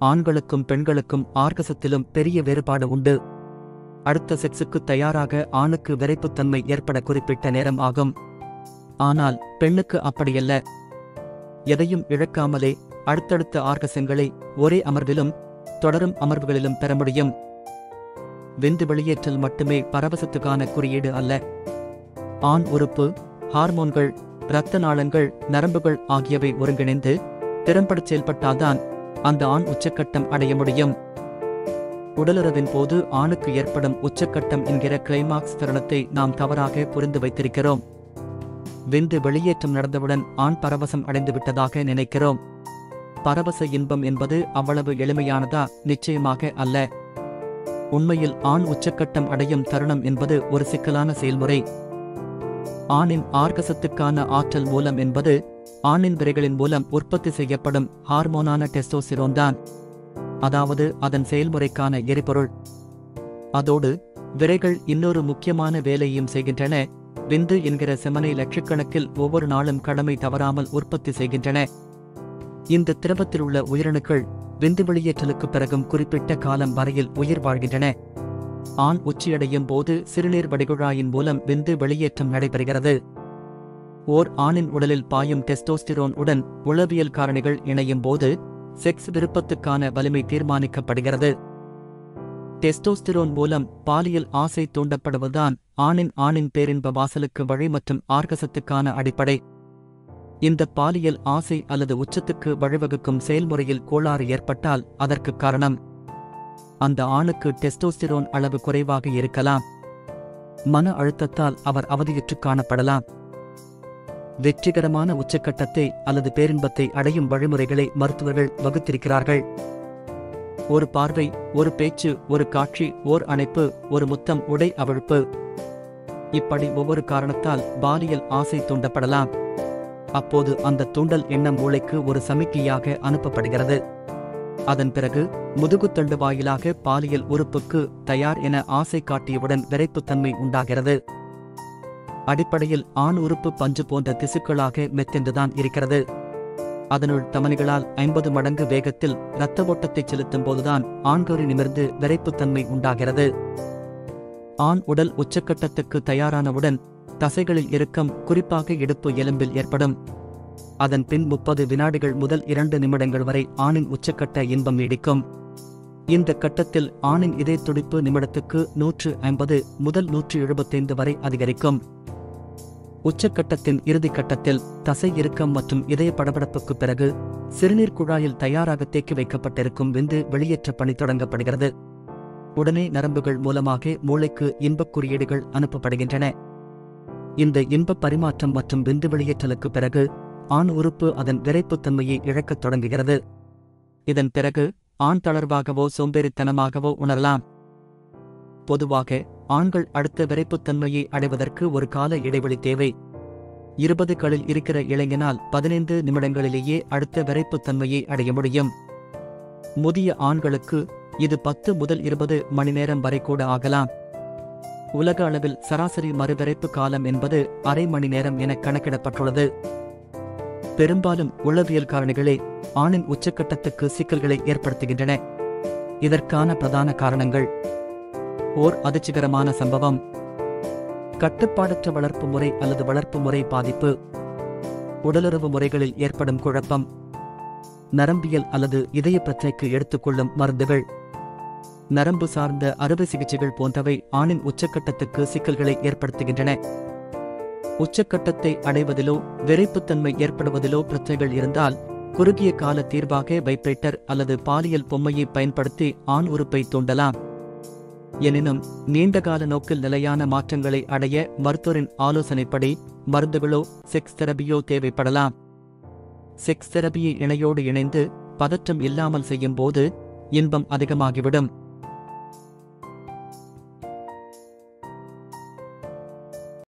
ஆண்களுக்கும் பெண்களுக்கும் ஆர்கசத்திலும் பெரிய வேறுபாடு உண்டு. அடுத்த செக்ஸுக்கு தயாராக ஆணுக்கு விரைப்புத்தன்மை ஏற்பட குறிப்பிட்ட நேரம் ஆகும். ஆனால் பெண்ணுக்கு அப்படியல்ல. எதையும் இழக்காமலே அடுத்தடுத்த ஆர்கசங்களை ஒரே அமர்விலும் தொடரும் அமர்வுகளிலும் பெற முடியும். விந்து வெளியேற்றல் மட்டுமே பரவசத்துக்கான குறியீடு அல்ல. ஆண் உறுப்பு, ஹார்மோன்கள், இரத்த நாளங்கள், நரம்புகள் ஆகியவை ஒருங்கிணைந்து திறம்பட செயல்பட்டால்தான் அந்த ஆண் உச்சக்கட்டம் அடைய முடியும். உடலுறவின் போது ஆணுக்கு ஏற்படும் உச்சக்கட்டம் என்கிற கிளைமாக்ஸ் தருணத்தை நாம் தவறாக புரிந்து வைத்திருக்கிறோம். விந்து வெளியேற்றம் நடந்தவுடன் ஆண் பரவசம் அடைந்து விட்டதாக நினைக்கிறோம். பரவச இன்பம் என்பது அவ்வளவு எளிமையானதா? நிச்சயமாக அல்ல. உண்மையில் ஆண் உச்சக்கட்டம் அடையும் தருணம் என்பது ஒரு சிக்கலான செயல்முறை. ஆணின் ஆர்கசத்துக்கான ஆற்றல் மூலம் என்பது ஆணின் விரைகளின் மூலம் உற்பத்தி செய்யப்படும் ஹார்மோனான டெஸ்டோஸ்டிரோன் தான். அதாவது அதன் செயல்முறைக்கான எரிபொருள். அதோடு விரைகள் இன்னொரு முக்கியமான வேலையும் செய்கின்றன. விந்து என்கிற செமனை லட்சக்கணக்கில் ஒவ்வொரு நாளும் கடமை தவறாமல் உற்பத்தி செய்கின்றன. இந்த திரவத்தில் உள்ள உயிரணுக்கள் விந்து வெளியேற்றலுக்கு பிறகும் குறிப்பிட்ட காலம் வரையில் உயிர் வாழ்கின்றன. ஆண் உச்சியடையும் போது சிறுநீர் வடிகுழாயின் மூலம் விந்து வெளியேற்றம் நடைபெறுகிறது. ஓர் ஆணின் உடலில் பாயும் டெஸ்டோஸ்டிரோன் உடன் உளவியல் காரணிகள் இணையும் போது செக்ஸ் விருப்பத்துக்கான வலிமை தீர்மானிக்கப்படுகிறது. டெஸ்டோஸ்டிரோன் மூலம் பாலியல் ஆசை தூண்டப்படுவதுதான் ஆணின் பேரின்ப வாசலுக்கு வழி மற்றும் ஆர்கசத்துக்கான அடிப்படை. இந்த பாலியல் ஆசை அல்லது உச்சத்துக்கு வழிவகுக்கும் செயல்முறையில் கோளாறு ஏற்பட்டால் அதற்கு காரணம் அந்த ஆணுக்கு டெஸ்டோஸ்டிரோன் அளவு குறைவாக இருக்கலாம். மன அழுத்தத்தால் அவர் அவதியுற்று காணப்படலாம். வெற்றிகரமான உச்சக்கட்டத்தை அல்லது பேரின்பத்தை அடையும் வழிமுறைகளை மருத்துவர்கள் வகுத்திருக்கிறார்கள். ஒரு பார்வை, ஒரு பேச்சு, ஒரு காட்சி, ஓர் அணைப்பு, ஒரு முத்தம், உடை அவிழ்ப்பு. இப்படி ஒவ்வொரு காரணத்தால் பாலியல் ஆசை தூண்டப்படலாம். அப்போது அந்த தூண்டல் எண்ணம் மூளைக்கு ஒரு சமிக்கையாக அனுப்பப்படுகிறது. அதன் பிறகு முதுகுத்தண்டு வாயிலாக பாலியல் உறுப்புக்கு தயார் என ஆசை காட்டியவுடன் விரைப்புத்தன்மை உண்டாகிறது. அடிப்படையில் ஆண் உறுப்பு பஞ்சு போன்ற திசுக்களாக மெத்தென்றுதான் இருக்கிறது. அதனுள் தமனிகளால் 50 மடங்கு வேகத்தில் இரத்த ஓட்டத்தை செலுத்தும் போதுதான் ஆண்கரு நிமிர்ந்து விரைப்புத்தன்மை உண்டாகிறது. ஆண் உடல் உச்சக்கட்டத்துக்கு தயாரானவுடன் தசைகளில் இறுக்கம், குறிப்பாக இடுப்பு எலும்பில் ஏற்படும். அதன் பின் 30 வினாடிகள் முதல் 2 நிமிடங்கள் வரை ஆணின் உச்சக்கட்ட இன்பம் நீடிக்கும். இந்த கட்டத்தில் ஆணின் இதய துடிப்பு நிமிடத்துக்கு 150 முதல் 175 வரை அதிகரிக்கும். உச்சக்கட்டத்தின் இறுதி கட்டத்தில் தசை இறுக்கம் மற்றும் இதய படபடப்புக்கு பிறகு சிறுநீர் குழாயில் தயாராக தேக்கி வைக்கப்பட்டிருக்கும் விந்து வெளியேற்ற பணி தொடங்கப்படுகிறது. உடனே நரம்புகள் மூலமாக மூளைக்கு இன்பக் குறியீடுகள் அனுப்பப்படுகின்றன. இந்த இன்பப் பரிமாற்றம் மற்றும் விந்து வெளியேற்றலுக்கு பிறகு ஆண் உறுப்பு அதன் விரைப்புத்தன்மையை இழக்கத் தொடங்குகிறது. இதன் பிறகு ஆண் தளர்வாகவோ சோம்பேறித்தனமாகவோ உணரலாம். பொதுவாக ஆண்கள் அடுத்த விரைப்புத்தன்மையை அடைவதற்கு ஒரு கால இடைவெளி தேவை. 20களில் இருக்கிற இளைஞனால் 15 நிமிடங்களிலேயே அடுத்த விரைப்புத்தன்மையை அடைய முடியும். முதிய ஆண்களுக்கு இது 10 முதல் 20 மணி நேரம் வரை கூட ஆகலாம். உலக அளவில் சராசரி மறுவிரைப்பு காலம் என்பது அரை மணி நேரம் என கணக்கிடப்பட்டுள்ளது. பெரும்பாலும் உளவியல் காரணிகளே ஆணின் உச்சக்கட்டத்துக்கு சிக்கல்களை ஏற்படுத்துகின்றன. இதற்கான பிரதான காரணங்கள்: ஓர் அதிர்ச்சிகரமான சம்பவம், கட்டுப்பாடற்ற வளர்ப்பு முறை அல்லது வளர்ப்பு முறை பாதிப்பு, உடலுறவு முறைகளில் ஏற்படும் குழப்பம், நரம்பியல் அல்லது இதய பிரச்சனைக்கு எடுத்துக்கொள்ளும் மருந்துகள், நரம்பு சார்ந்த அறுவை சிகிச்சைகள் போன்றவை ஆணின் உச்சக்கட்டத்துக்கு சிக்கல்களை ஏற்படுத்துகின்றன. உச்சக்கட்டத்தை அடைவதிலோ விரைப்புத்தன்மை ஏற்படுவதிலோ பிரச்சனைகள் இருந்தால் குறுகிய கால தீர்வாக வைப்ரேட்டர் அல்லது பாலியல் பொம்மையை பயன்படுத்தி ஆண் உறுப்பை தூண்டலாம். எனினும் நீண்டகால நோக்கில் நிலையான மாற்றங்களை அடைய மருத்துவரின் ஆலோசனைப்படி மருந்துகளோ செக்ஸ் தெரபியோ தேவைப்படலாம். செக்ஸ் தெரபியை இணையோடு இணைந்து பதற்றம் இல்லாமல் செய்யும் போது இன்பம் அதிகமாகிவிடும்.